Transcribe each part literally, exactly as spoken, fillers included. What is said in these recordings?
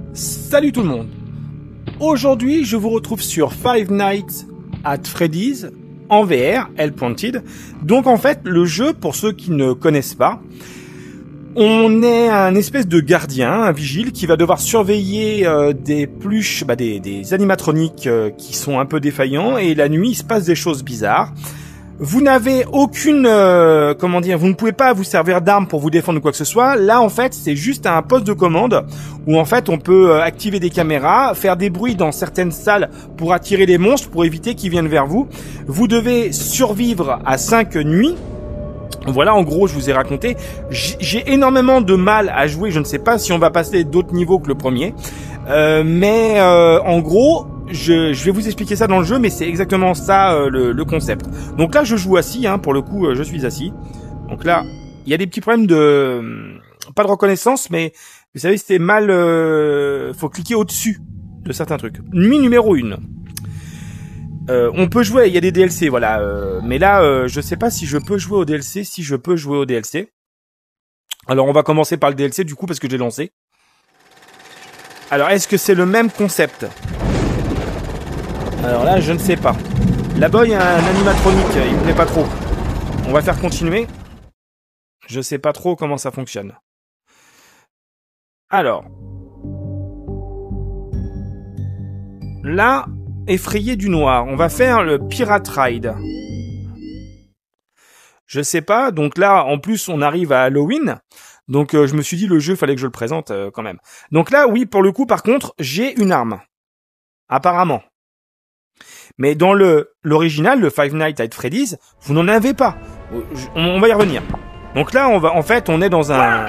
Salut tout le monde. Aujourd'hui, je vous retrouve sur Five Nights at Freddy's en V R, Hellpointed. Donc en fait, le jeu, pour ceux qui ne connaissent pas, on est un espèce de gardien, un vigile qui va devoir surveiller euh, des pluches, bah, des, des animatroniques euh, qui sont un peu défaillants, et la nuit, il se passe des choses bizarres. Vous n'avez aucune, euh, comment dire, vous ne pouvez pas vous servir d'armes pour vous défendre ou quoi que ce soit. Là, en fait, c'est juste un poste de commande où, en fait, on peut euh, activer des caméras, faire des bruits dans certaines salles pour attirer les monstres, pour éviter qu'ils viennent vers vous. Vous devez survivre à cinq nuits. Voilà, en gros, je vous ai raconté. J'ai énormément de mal à jouer. Je ne sais pas si on va passer d'autres niveaux que le premier. Euh, mais, euh, en gros... Je, je vais vous expliquer ça dans le jeu, mais c'est exactement ça euh, le, le concept. Donc là, je joue assis, hein, pour le coup, euh, je suis assis. Donc là, il y a des petits problèmes de... Euh, pas de reconnaissance, mais vous savez, c'est mal... Euh, faut cliquer au-dessus de certains trucs. Nuit numéro une. Euh, on peut jouer, il y a des D L C, voilà. Euh, mais là, euh, je sais pas si je peux jouer au D L C, si je peux jouer au D L C. Alors, on va commencer par le D L C, du coup, parce que j'ai lancé. Alors, est-ce que c'est le même concept ? Alors là, je ne sais pas. Là-bas, il y a un animatronique, il me plaît pas trop. On va faire continuer. Je sais pas trop comment ça fonctionne. Alors. Là, effrayé du noir. On va faire le Pirate Ride. Je sais pas. Donc là, en plus, on arrive à Halloween. Donc euh, je me suis dit, le jeu, fallait que je le présente euh, quand même. Donc là, oui, pour le coup, par contre, j'ai une arme. Apparemment. Mais dans le l'original, le Five Nights at Freddy's, vous n'en avez pas. On, on va y revenir. Donc là, on va, en fait, on est dans un...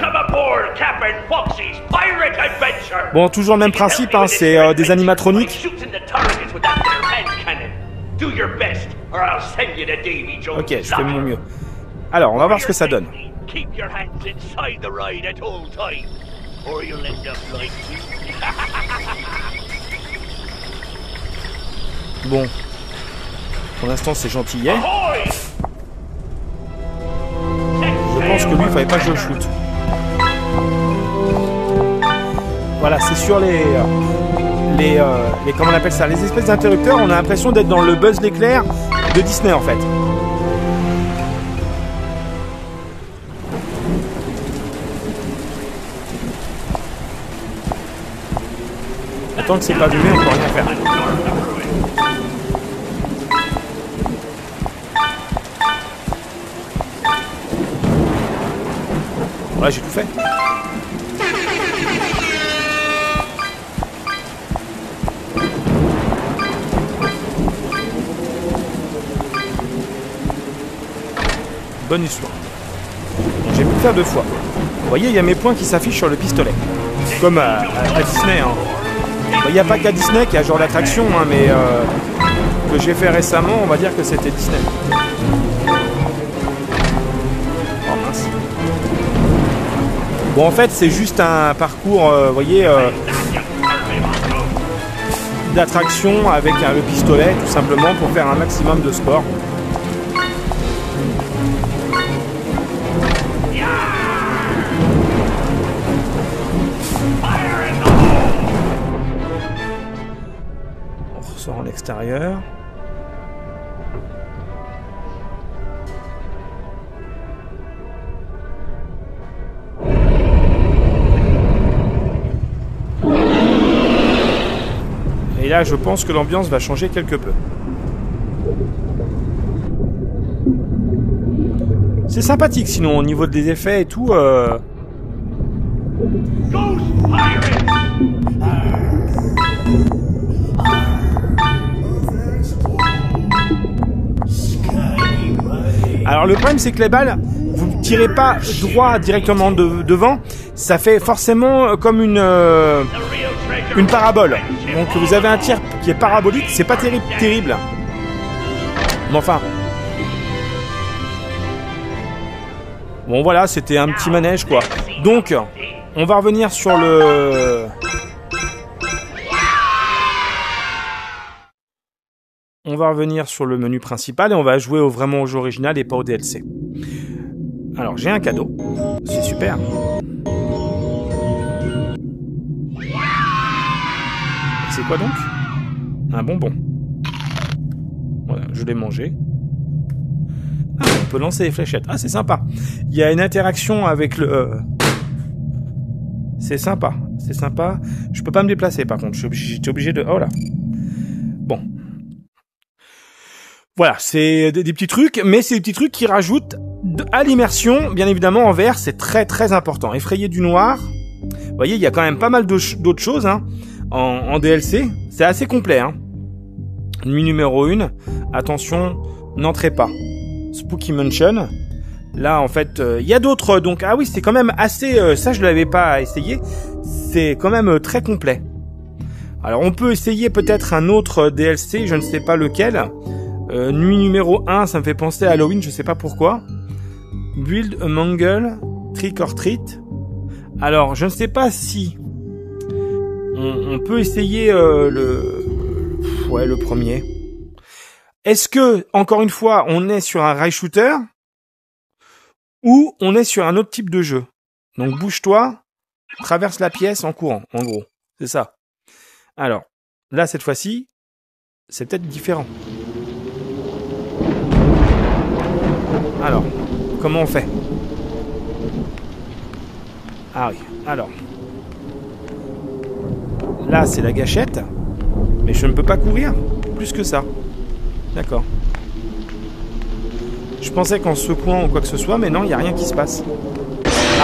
Bon, toujours le même principe, hein, c'est euh, des animatroniques. Ok, je fais mon mieux. Alors, on va voir ce que ça donne. Bon, pour l'instant c'est gentillet. Je pense que lui, il fallait pas que je le shoot. Voilà, c'est sur les, les, euh, les, comment on appelle ça, les espèces d'interrupteurs. On a l'impression d'être dans le Buzz l'éclair de Disney en fait. Tant que c'est pas allumé, on peut rien faire. Ouais, j'ai tout fait. Bonne histoire. J'ai pu le faire deux fois. Vous voyez, il y a mes points qui s'affichent sur le pistolet. Comme à, à, à Disney, hein. Il n'y a pas qu'à Disney qu'il y a genre d'attraction, hein, mais euh, que j'ai fait récemment, on va dire que c'était Disney. Oh mince. Bon, en fait, c'est juste un parcours, euh, vous voyez, euh, d'attraction avec euh, le pistolet, tout simplement, pour faire un maximum de sport. On ressort en extérieur. Et là, je pense que l'ambiance va changer quelque peu. C'est sympathique, sinon, au niveau des effets et tout. Euh... Alors, le problème, c'est que les balles, vous ne tirez pas droit directement de, devant. Ça fait forcément comme une, euh, une parabole. Donc, vous avez un tir qui est parabolique. C'est pas terrible, terrible. Mais enfin... Bon voilà, c'était un petit manège quoi. Donc, on va revenir sur le... On va revenir sur le menu principal et on va jouer au, vraiment au jeu original et pas au D L C. Alors, j'ai un cadeau. C'est super. C'est quoi donc? Un bonbon. Voilà, je l'ai mangé. Ah, on peut lancer les fléchettes. Ah, c'est sympa. Il y a une interaction avec le... Euh... C'est sympa. C'est sympa. Je peux pas me déplacer, par contre. J'étais obligé de... Oh là. Bon. Voilà, c'est des, des petits trucs, mais c'est des petits trucs qui rajoutent à l'immersion. Bien évidemment, en V R, c'est très très important. Effrayer du noir. Vous voyez, il y a quand même pas mal d'autres choses hein, en, en D L C. C'est assez complet. Hein. Nuit numéro un. Attention, n'entrez pas. Spooky Mansion. Là, en fait, il euh, y a d'autres. Donc, ah oui, c'est quand même assez... Euh, ça, je l'avais pas essayé. C'est quand même euh, très complet. Alors, on peut essayer peut-être un autre D L C. Je ne sais pas lequel. Euh, nuit numéro un, ça me fait penser à Halloween. Je sais pas pourquoi. Build a Mangle. Trick or Treat. Alors, je ne sais pas si... On, on peut essayer euh, le... Ouais, le premier. Est-ce que, encore une fois, on est sur un rail shooter ou on est sur un autre type de jeu? Donc bouge-toi, traverse la pièce en courant, en gros. C'est ça. Alors, là, cette fois-ci, c'est peut-être différent. Alors, comment on fait? Ah oui, alors. Là, c'est la gâchette, mais je ne peux pas courir plus que ça. D'accord. Je pensais qu'en secouant ou quoi que ce soit, mais non, il n'y a rien qui se passe. Ah.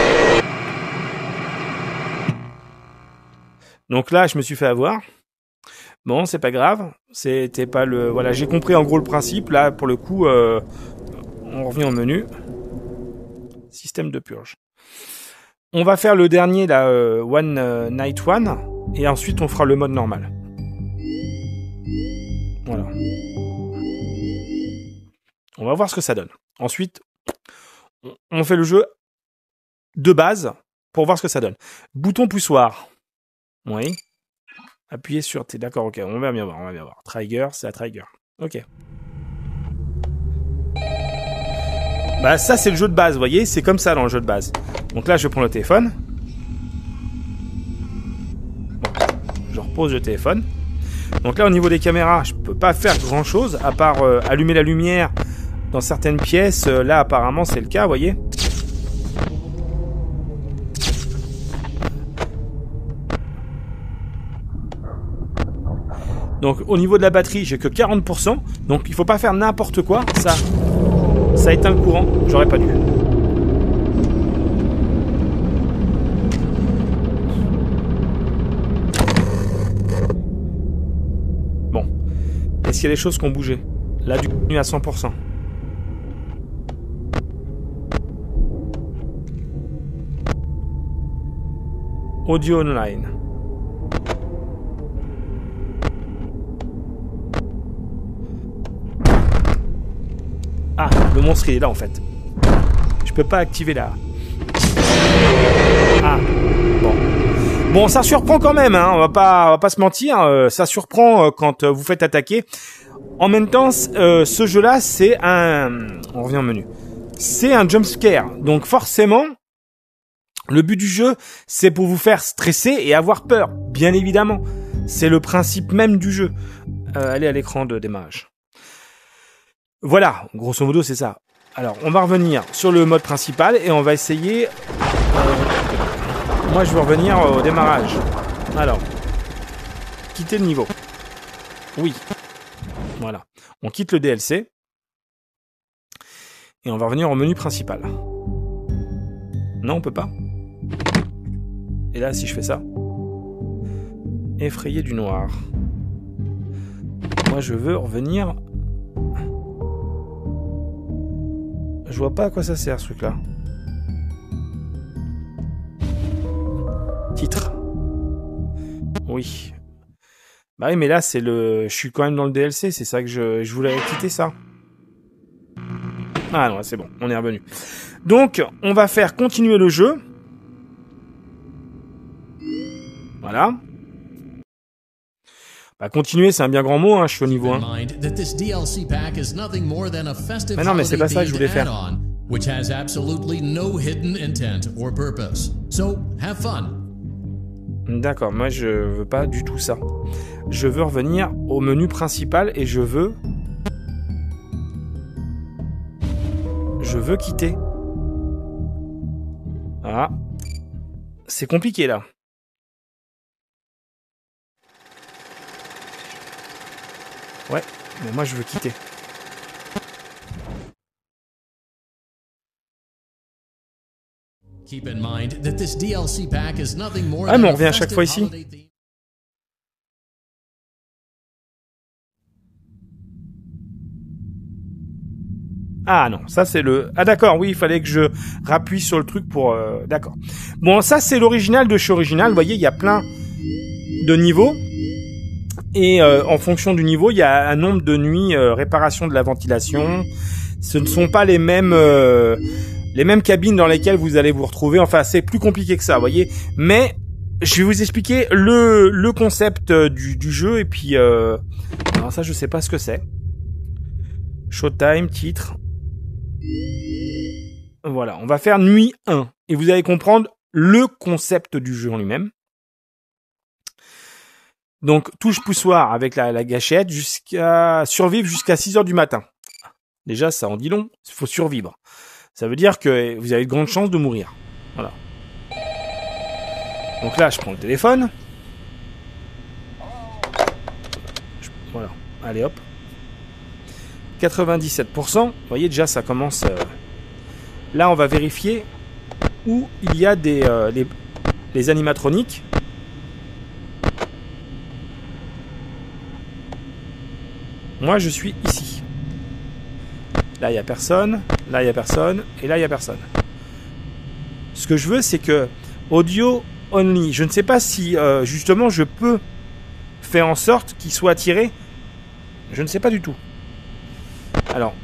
Donc là, je me suis fait avoir. Bon, c'est pas grave. C'était pas le... Voilà, j'ai compris en gros le principe. Là, pour le coup, euh, on revient au menu. Système de purge. On va faire le dernier, là, euh, One euh, Night One. Et ensuite, on fera le mode normal. Voilà. On va voir ce que ça donne. Ensuite, on fait le jeu de base pour voir ce que ça donne. Bouton poussoir. Oui. Appuyez sur... T'es d'accord, ok. On va bien voir, on va bien voir. Trigger, c'est la trigger. Ok. Bah ça, c'est le jeu de base, vous voyez. C'est comme ça dans le jeu de base. Donc là, je prends le téléphone. Bon. Je repose le téléphone. Donc là, au niveau des caméras, je peux pas faire grand chose à part euh, allumer la lumière dans certaines pièces. Euh, là, apparemment, c'est le cas, vous voyez. Donc, au niveau de la batterie, j'ai que quarante pour cent. Donc, il faut pas faire n'importe quoi. Ça, ça éteint le courant. J'aurais pas dû. Bon. Est-ce qu'il y a des choses qui ont bougé? Là, du coup, à cent pour cent. Audio online. Ah, le monstre il est là en fait. Je peux pas activer là. Ah, bon. Bon, ça surprend quand même, hein. On va pas, on va pas se mentir. Euh, ça surprend euh, quand euh, vous faites attaquer. En même temps, euh, ce jeu-là, c'est un... On revient au menu. C'est un jump scare. Donc forcément, le but du jeu, c'est pour vous faire stresser et avoir peur. Bien évidemment. C'est le principe même du jeu. Euh, allez à l'écran de démarrage. Voilà, grosso modo, c'est ça. Alors, on va revenir sur le mode principal et on va essayer... Euh... Moi, je veux revenir au démarrage. Alors, quitter le niveau. Oui. Voilà. On quitte le D L C. Et on va revenir au menu principal. Non, on peut pas. Et là, si je fais ça. Effrayer du noir. Moi, je veux revenir... Je vois pas à quoi ça sert, ce truc-là. Titre. Oui. Bah oui, mais là, c'est le... Je suis quand même dans le D L C, c'est ça que je, je voulais quitter ça. Ah non, c'est bon, on est revenu. Donc, on va faire continuer le jeu. Voilà. Bah, continuer, c'est un bien grand mot, hein, je suis au niveau un. Mais non, mais c'est pas ça que je voulais faire. Which has absolutely no hidden intent or purpose. So, have fun. D'accord, moi je veux pas du tout ça. Je veux revenir au menu principal et je veux... Je veux quitter. Ah. C'est compliqué là. Ouais, mais moi je veux quitter. Keep in mind that this D L C pack is nothing more Ah, mais than on a revient à chaque festive fois ici. holiday theme. Ah non, ça c'est le... Ah d'accord, oui, il fallait que je rappuie sur le truc pour... Euh... D'accord. Bon, ça c'est l'original de chez Original. Vous voyez, il y a plein de niveaux. Et euh, en fonction du niveau, il y a un nombre de nuits, euh, réparation de la ventilation. Ce ne sont pas les mêmes... Euh... les mêmes cabines dans lesquelles vous allez vous retrouver. Enfin, c'est plus compliqué que ça, vous voyez. Mais je vais vous expliquer le, le concept du, du jeu. Et puis... Euh... Alors ça, je sais pas ce que c'est. Showtime, titre... Voilà, on va faire nuit un. Et vous allez comprendre le concept du jeu en lui-même. Donc, touche poussoir avec la, la gâchette jusqu'à survivre jusqu'à six heures du matin. Déjà, ça en dit long. Il faut survivre. Ça veut dire que vous avez de grandes chances de mourir. Voilà. Donc là, je prends le téléphone. Je, voilà. Allez, hop. quatre-vingt-dix-sept pour cent. Vous voyez, déjà, ça commence... Euh... Là, on va vérifier où il y a des euh, les, les animatroniques. Moi, je suis ici. Là, il n'y a personne. Là, il n'y a personne. Et là, il n'y a personne. Ce que je veux, c'est que audio only. Je ne sais pas si, euh, justement, je peux faire en sorte qu'il soit attiré. Je ne sais pas du tout. Alors...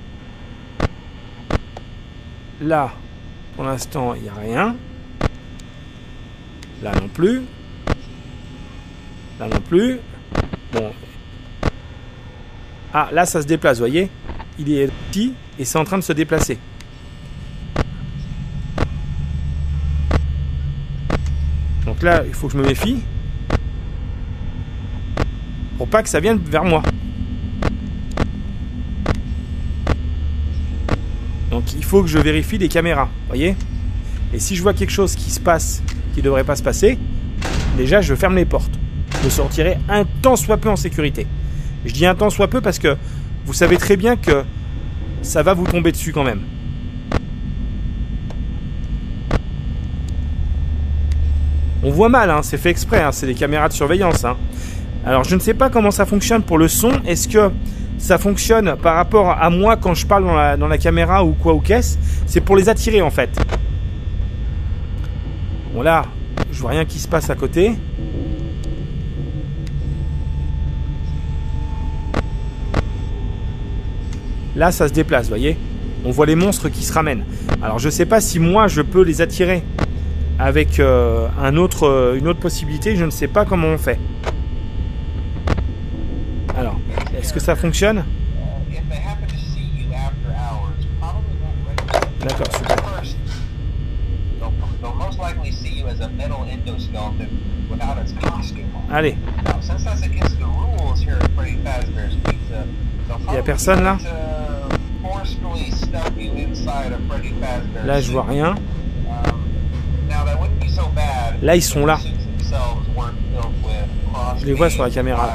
Là, pour l'instant, il n'y a rien. Là non plus. Là non plus. Bon. Ah, là, ça se déplace, vous voyez. Il est petit et c'est en train de se déplacer. Donc là, il faut que je me méfie. Pour pas que ça vienne vers moi. Donc il faut que je vérifie les caméras, voyez. Et si je vois quelque chose qui se passe, qui devrait pas se passer, déjà je ferme les portes. Je me sortirai un tant soit peu en sécurité. Je dis un tant soit peu parce que vous savez très bien que ça va vous tomber dessus quand même. On voit mal, hein, c'est fait exprès, hein, c'est des caméras de surveillance. Hein. Alors je ne sais pas comment ça fonctionne pour le son. Est-ce que ça fonctionne par rapport à moi quand je parle dans la, dans la caméra ou quoi ou qu'est-ce? C'est pour les attirer en fait. Bon là, je vois rien qui se passe à côté. Là, ça se déplace, vous voyez. On voit les monstres qui se ramènent. Alors je sais pas si moi je peux les attirer avec euh, un autre, euh, une autre possibilité. Je ne sais pas comment on fait. Alors, est-ce que ça fonctionne? D'accord, super. Allez. Il n'y a personne là? Là, je vois rien. Là, ils sont là. Je les vois sur la caméra.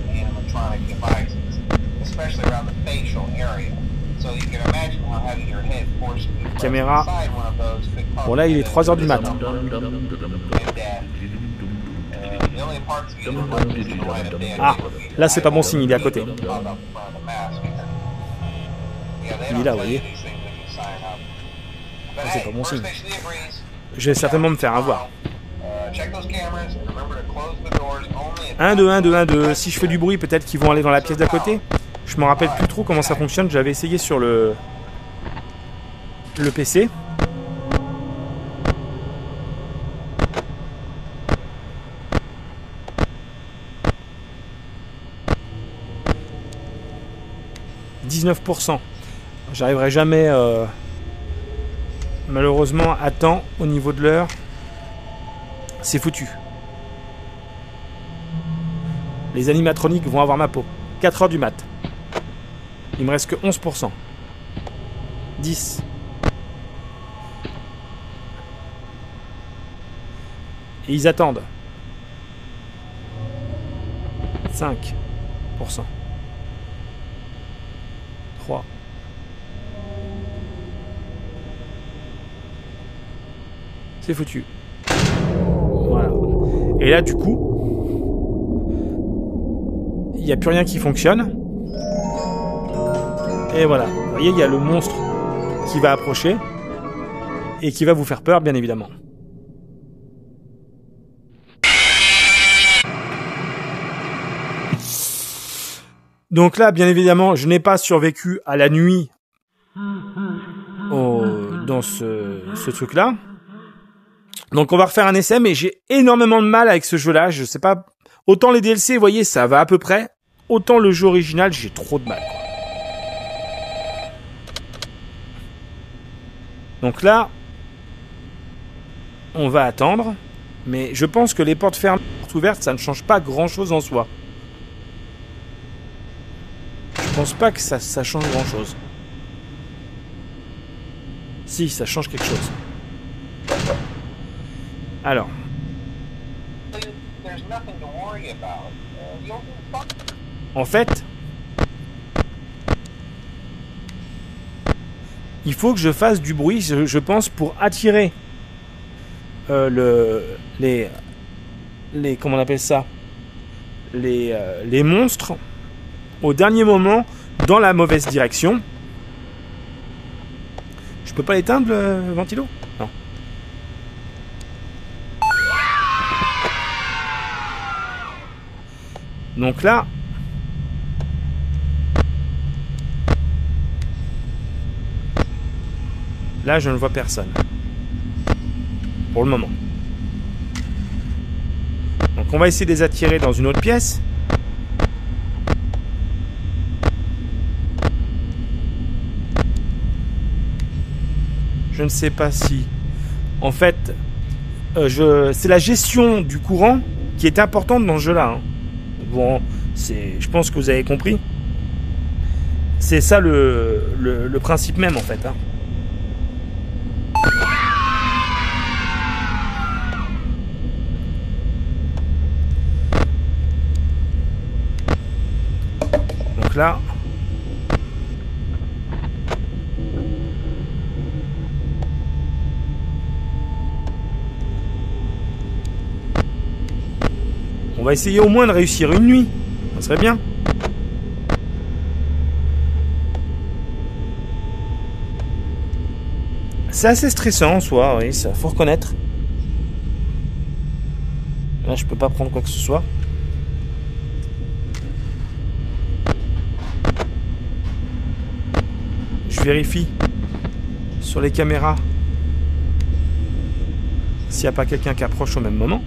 Caméra. Bon là il est trois heures du matin. Ah, là c'est pas bon signe, il est à côté. Il est là, vous voyez. C'est pas bon signe. Je vais certainement me faire avoir. un, deux, un, deux, un, deux. Si je fais du bruit, peut-être qu'ils vont aller dans la pièce d'à côté. Je me rappelle plus trop comment ça fonctionne. J'avais essayé sur le le P C. dix-neuf pour cent. J'arriverai jamais euh, malheureusement à temps au niveau de l'heure. C'est foutu. Les animatroniques vont avoir ma peau. quatre heures du mat. Il me reste que onze pour cent. dix. Et ils attendent. cinq pour cent. trois. C'est foutu. Voilà. Et là, du coup, il n'y a plus rien qui fonctionne. Et voilà. Vous voyez, il y a le monstre qui va approcher et qui va vous faire peur, bien évidemment. Donc là, bien évidemment, je n'ai pas survécu à la nuit au, dans ce, ce truc-là. Donc on va refaire un essai, mais j'ai énormément de mal avec ce jeu-là. Je sais pas. Autant les D L C, vous voyez, ça va à peu près. Autant le jeu original, j'ai trop de mal. Quoi. Donc là, on va attendre. Mais je pense que les portes fermées, les portes ouvertes, ça ne change pas grand-chose en soi. Je pense pas que ça, ça change grand-chose. Si, ça change quelque chose. Alors. En fait, il faut que je fasse du bruit, je, je pense, pour attirer euh, le, les, les, comment on appelle ça, les, euh, les monstres au dernier moment dans la mauvaise direction. Je peux pas l'éteindre le ventilo ? Non. Donc là, là je ne vois personne. Pour le moment. Donc on va essayer de les attirer dans une autre pièce. Je ne sais pas si... En fait, euh, je... c'est la gestion du courant qui est importante dans ce jeu-là. Hein. Bon, c'est... je pense que vous avez compris. C'est ça le, le, le principe même, en fait. Hein. Donc là... On va essayer au moins de réussir une nuit. Ça serait bien. C'est assez stressant en soi, oui, ça faut reconnaître. Là, je peux pas prendre quoi que ce soit. Je vérifie sur les caméras s'il n'y a pas quelqu'un qui approche au même moment.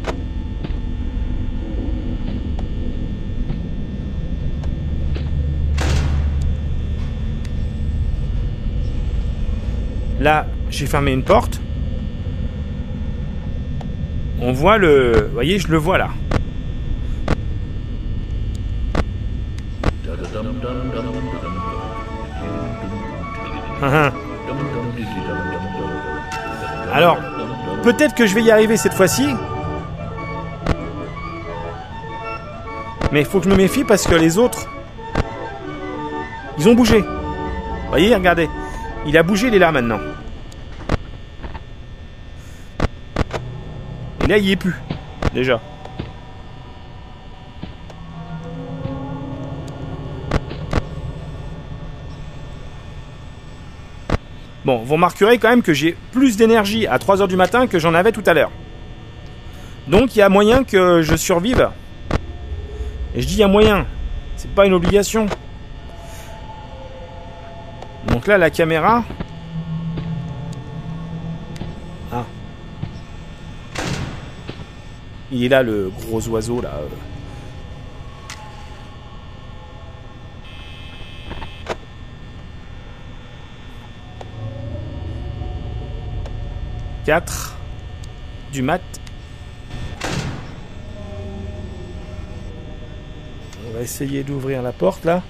Là, j'ai fermé une porte. On voit le... Vous voyez, je le vois là. Alors, peut-être que je vais y arriver cette fois-ci. Mais il faut que je me méfie parce que les autres... Ils ont bougé. Vous voyez, regardez. Il a bougé, il est là maintenant. Et là, il y est plus. Déjà. Bon, vous remarquerez quand même que j'ai plus d'énergie à trois heures du matin que j'en avais tout à l'heure. Donc, il y a moyen que je survive. Et je dis il y a moyen. C'est pas une obligation. Donc là, la caméra... Ah. Il est là, le gros oiseau, là. quatre du mat. On va essayer d'ouvrir la porte là.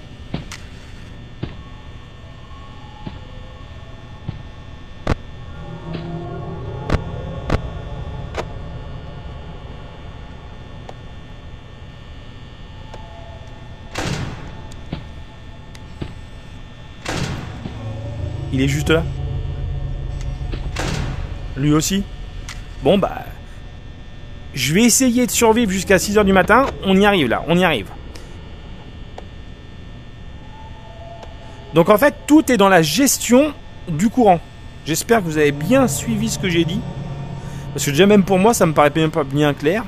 Il est juste là. Lui aussi. Bon bah... Je vais essayer de survivre jusqu'à six heures du matin. On y arrive là, on y arrive. Donc en fait, tout est dans la gestion du courant. J'espère que vous avez bien suivi ce que j'ai dit. Parce que déjà même pour moi, ça me paraît même pas bien clair.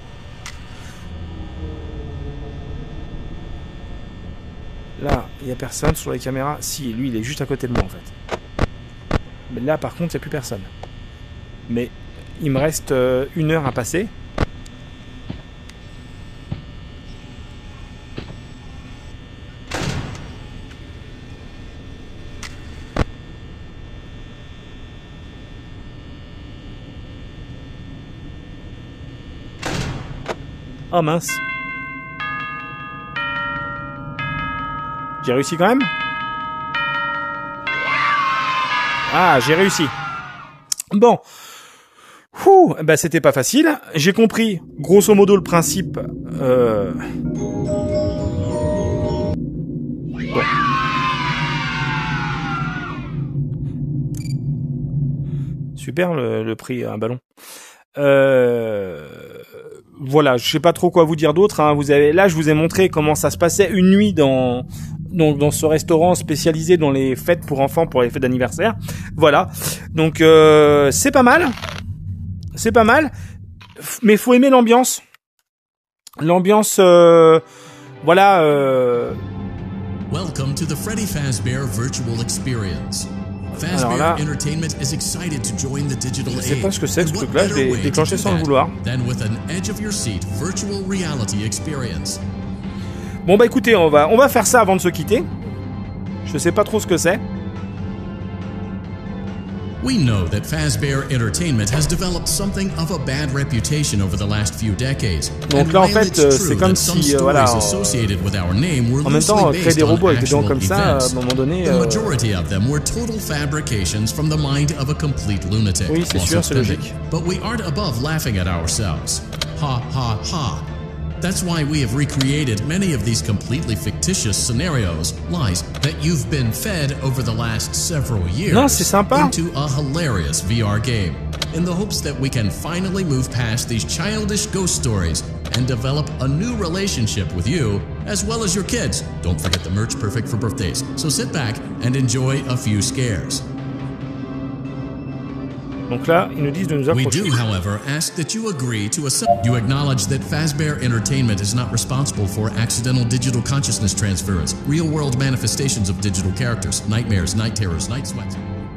Là, il n'y a personne sur les caméras. Si, lui, il est juste à côté de moi en fait. Mais là, par contre, il n'y a plus personne. Mais il me reste euh, une heure à passer. Oh mince. J'ai réussi quand même? Ah, j'ai réussi. Bon. Ouh, bah c'était pas facile. J'ai compris, grosso modo, le principe. Euh... Bon. Super le, le prix, un ballon. Euh... Voilà, je sais pas trop quoi vous dire d'autre. Hein. Vous avez, là, je vous ai montré comment ça se passait une nuit dans, dans, dans ce restaurant spécialisé dans les fêtes pour enfants, pour les fêtes d'anniversaire. Voilà. Donc euh, c'est pas mal. C'est pas mal, mais faut aimer l'ambiance. L'ambiance, euh, voilà. Euh... Welcome to the Freddy Fazbear Virtual Experience. Alors là, Fazbear Entertainment is excited to join the digital je sais age. pas ce que c'est ce truc-là. Je l'ai déclenché sans le vouloir. Than with an edge of your seat virtual reality experience. Bon bah écoutez, on va on va faire ça avant de se quitter. Je sais pas trop ce que c'est. We know that Fazbear Entertainment has developed something of a bad reputation over the last few decades. Donc là en fait, c'est comme si euh, voilà, en, en même temps créer des robots avec des dents comme ça, à un moment donné. Euh... majority of them were total fabrications from the mind of a complete lunatic. Oui, c'est sûr, c'est logique. But we aren't above laughing at ourselves. Ha ha ha. That's why we have recreated many of these completely fictitious scenarios, lies that you've been fed over the last several years non, c'est sympa. into a hilarious V R game, in the hopes that we can finally move past these childish ghost stories and develop a new relationship with you, as well as your kids. Don't forget the merch perfect for birthdays, so sit back and enjoy a few scares. Donc là, ils nous disent de nous approcher. We do, however, ask that you agree to a... You acknowledge that Fazbear Entertainment is not responsible for accidental digital consciousness transference, real-world manifestations of digital characters, nightmares, night terrors, night sweats.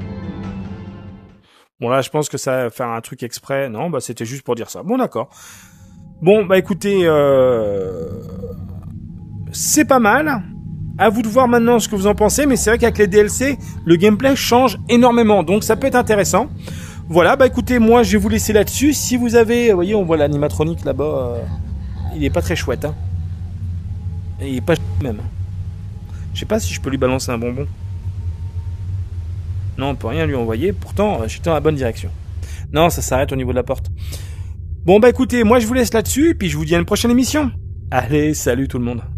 Bon là, je pense que ça va faire un truc exprès. Non, bah c'était juste pour dire ça. Bon, d'accord. Bon, bah écoutez, euh... c'est pas mal. À vous de voir maintenant ce que vous en pensez, mais c'est vrai qu'avec les D L C, le gameplay change énormément, donc ça peut être intéressant. Voilà, bah écoutez, moi je vais vous laisser là-dessus. Si vous avez, vous voyez, on voit l'animatronique là-bas, euh, il est pas très chouette, hein. Il est pas chouette même. Je sais pas si je peux lui balancer un bonbon. Non, on peut rien lui envoyer. Pourtant, j'étais dans la bonne direction. Non, ça s'arrête au niveau de la porte. Bon bah écoutez, moi je vous laisse là-dessus et puis je vous dis à une prochaine émission. Allez, salut tout le monde.